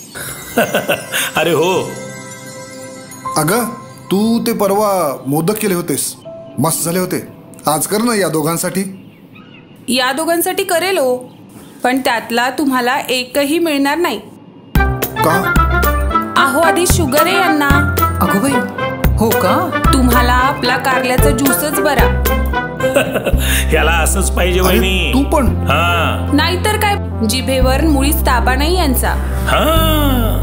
अरे हो. अगं तू ते परवा मोदक केले होतेस, मस्त झाले होते. आज कर ना या दोघांसाठी. या दोघांसाठी करेल हो, पण त्यातला तुम्हाला एकही मिळणार नाही. का? अहो आधी शुगर आहे यांना. अगो बाई, हो का? तुम्हाला आपला कारल्याचा ज्यूसच बरा. याला असंच पाहिजे वहिनी. तू पण? हा. नाहीतर काय, जिभेवर मुळीच ताबा नाही यांचा. हा.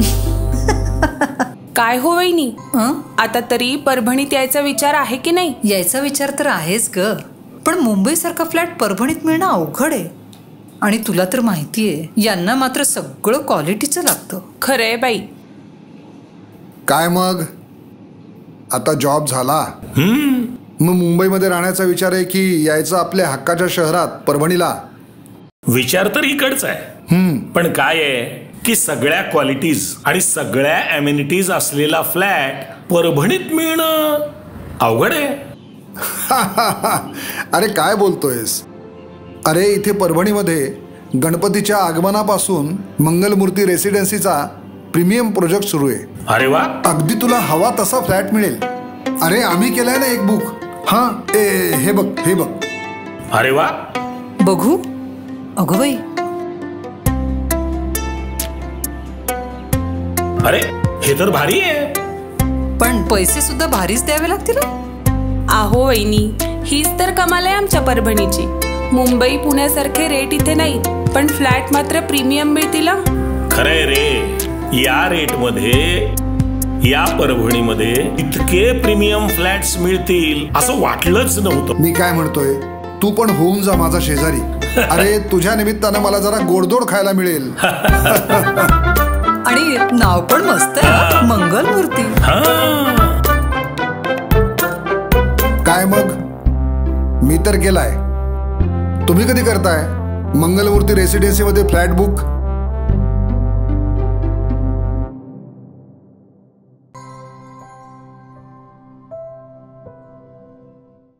काय हो वहिनी, आता तरी परभणीत यायचा विचार आहे की नाही? यायचा विचार तर आहेच ग, पण मुंबईसारखा फ्लॅट परभणीत मिळणं अवघड आहे. आणि तुला तर माहितीये, यांना मात्र सगळं क्वालिटीचं लागतं. खरंय बाई. काय मग आता जॉब झाला, मग मुंबईमध्ये राहण्याचा विचार आहे की यायचं आपल्या हक्काच्या शहरात परभणीला? विचार तर इकडचा आहे, पण काय आहे की सगळ्या क्वालिटीज आणि सगळ्या अम्युनिटीज असलेला फ्लॅट परभणीत मिळणं अवघड आहे. अरे काय बोलतोयस? अरे इथे परभणीमध्ये गणपतीच्या आगमनापासून मंगलमूर्ती रेसिडेन्सीचा प्रीमियम प्रोजेक्ट सुरू आहे. अरे वा. अगदी तुला हवा तसा फ्लॅट मिळेल. अरे आम्ही केलाय ना एक बुक. हा हे बघ, हे बघ. अरे वा. बघू. अगं बाई, अरे हे तर भारी आहे. पण पैसे सुद्धा भारीच द्यावे लागतील. अहो वहिनी, हीच तर कमाल आहे आमच्या परभणीची. मुंबई पुण्यासारखे रेट इथे नाही, पण फ्लॅट मात्र प्रीमियम मिळतील. खरंय रे, या रेट मध्ये या परभणीमध्ये इतके प्रीमियम फ्लॅट्स मिळतील असं वाटलंच नव्हतं. मी काय म्हणतोय, तू पण होऊन जा माझा शेजारी. अरे तुझ्या निमित्तानं मला जरा गोडधोड खायला मिळेल. आणि नाव पण मस्त आहे, मंगलमूर्ती. काय मग, मी तर केलाय. तुम्ही कधी करताय मंगलमूर्ती रेसिडेन्सी मध्ये फ्लॅट बुक?